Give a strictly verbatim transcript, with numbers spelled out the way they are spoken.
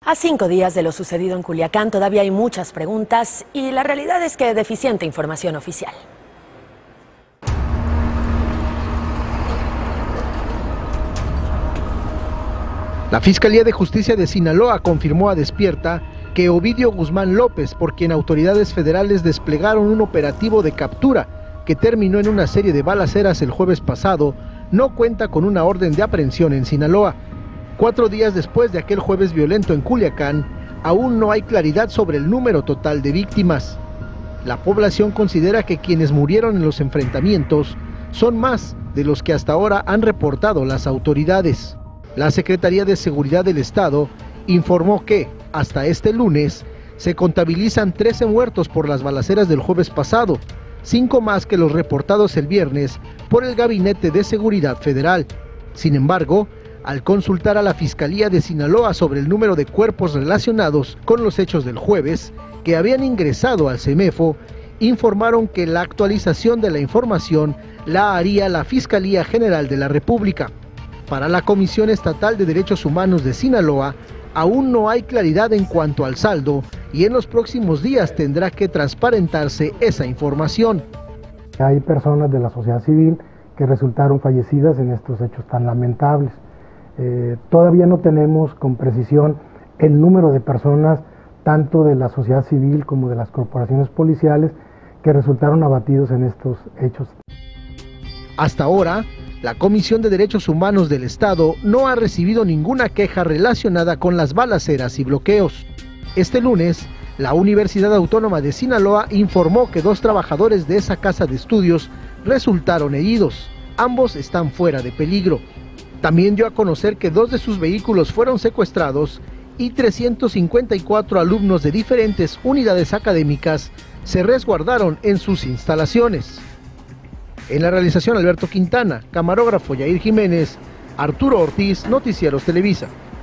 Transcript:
A cinco días de lo sucedido en Culiacán todavía hay muchas preguntas y la realidad es que deficiente información oficial. La Fiscalía de Justicia de Sinaloa confirmó a Despierta que Ovidio Guzmán López, por quien autoridades federales desplegaron un operativo de captura que terminó en una serie de balaceras el jueves pasado, no cuenta con una orden de aprehensión en Sinaloa. Cuatro días después de aquel jueves violento en Culiacán, aún no hay claridad sobre el número total de víctimas. La población considera que quienes murieron en los enfrentamientos son más de los que hasta ahora han reportado las autoridades. La Secretaría de Seguridad del Estado informó que, hasta este lunes, se contabilizan trece muertos por las balaceras del jueves pasado, cinco más que los reportados el viernes por el Gabinete de Seguridad Federal. Sin embargo, al consultar a la Fiscalía de Sinaloa sobre el número de cuerpos relacionados con los hechos del jueves que habían ingresado al CEMEFO, informaron que la actualización de la información la haría la Fiscalía General de la República. Para la Comisión Estatal de Derechos Humanos de Sinaloa, aún no hay claridad en cuanto al saldo y en los próximos días tendrá que transparentarse esa información. Hay personas de la sociedad civil que resultaron fallecidas en estos hechos tan lamentables. Eh, todavía no tenemos con precisión el número de personas, tanto de la sociedad civil como de las corporaciones policiales, que resultaron abatidos en estos hechos. Hasta ahora, la Comisión de Derechos Humanos del Estado no ha recibido ninguna queja relacionada con las balaceras y bloqueos. Este lunes, la Universidad Autónoma de Sinaloa informó que dos trabajadores de esa casa de estudios resultaron heridos. Ambos están fuera de peligro. También dio a conocer que dos de sus vehículos fueron secuestrados y trescientos cincuenta y cuatro alumnos de diferentes unidades académicas se resguardaron en sus instalaciones. En la realización, Alberto Quintana, camarógrafo Yair Jiménez, Arturo Ortiz, Noticieros Televisa.